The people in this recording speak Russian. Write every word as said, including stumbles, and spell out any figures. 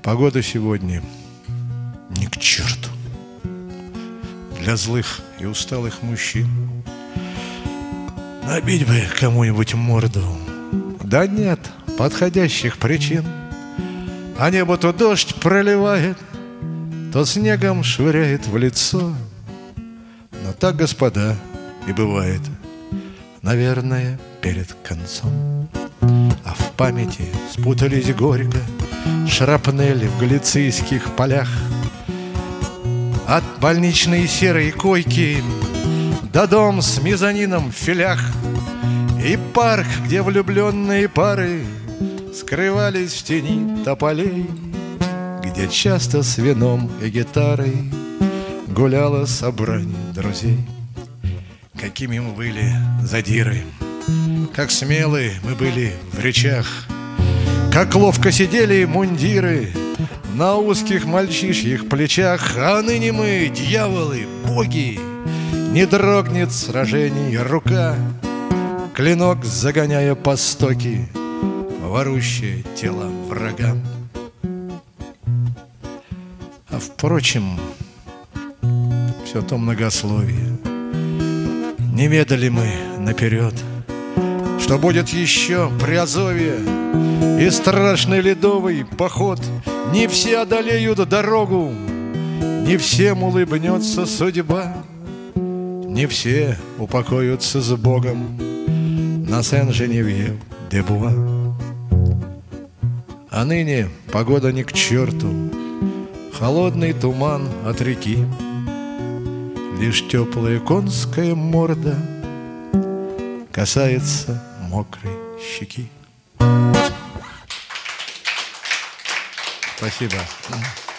Погода сегодня ни к черту для злых и усталых мужчин. Набить бы кому-нибудь морду, да нет подходящих причин. А небо то дождь проливает, то снегом швыряет в лицо. Но так, господа, и бывает, наверное, перед концом. А в памяти спутались горько шрапнели в галицийских полях. От больничной серой койки до дом с мезонином в филях, и парк, где влюбленные пары скрывались в тени тополей, где часто с вином и гитарой гуляло собрание друзей. Какими мы были задиры, как смелые мы были в речах, как ловко сидели мундиры на узких мальчишьих плечах. А ныне мы, дьяволы, боги, не дрогнет в сражении рука, клинок загоняя по стоке ворущее тело врага. А впрочем, все то многословие. Не ведали мы наперед, что будет еще при Азове и страшный ледовый поход. Не все одолеют дорогу, не всем улыбнется судьба, не все упокоятся с Богом на Сен-Женевьев-де-Буа. А ныне погода ни к черту, холодный туман от реки, лишь теплая конская морда касается мокрой щеки. Спасибо.